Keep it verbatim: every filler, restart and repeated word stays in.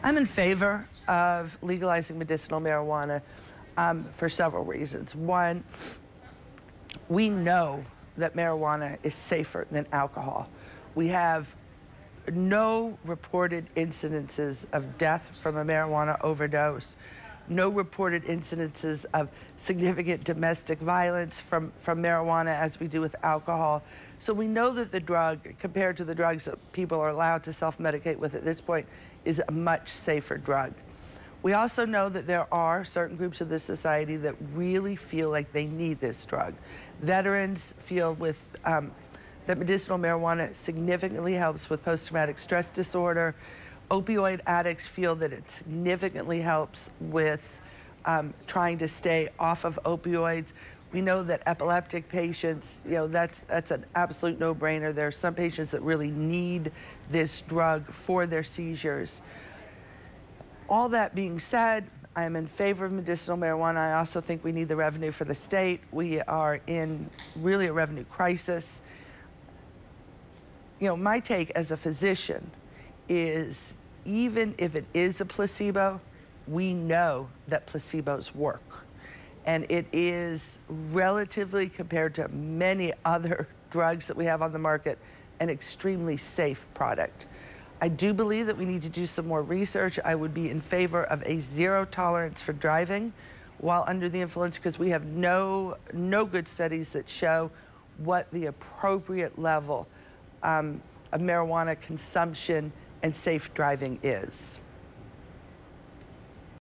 I'm in favor of legalizing medicinal marijuana um, for several reasons. One, we know that marijuana is safer than alcohol. We have no reported incidences of death from a marijuana overdose, no reported incidences of significant domestic violence from, from marijuana as we do with alcohol. So we know that the drug, compared to the drugs that people are allowed to self-medicate with at this point, is a much safer drug. We also know that there are certain groups of the society that really feel like they need this drug. Veterans feel with um, that medicinal marijuana significantly helps with post-traumatic stress disorder. Opioid addicts feel that it significantly helps with um, trying to stay off of opioids. We know that epileptic patients, you know, that's, that's an absolute no-brainer. There are some patients that really need this drug for their seizures. All that being said, I am in favor of medicinal marijuana. I also think we need the revenue for the state. We are in really a revenue crisis. You know, my take as a physician is even if it is a placebo, we know that placebos work. And it is relatively, compared to many other drugs that we have on the market, an extremely safe product. I do believe that we need to do some more research. I would be in favor of a zero tolerance for driving while under the influence, because we have no, no good studies that show what the appropriate level um, of marijuana consumption and safe driving is.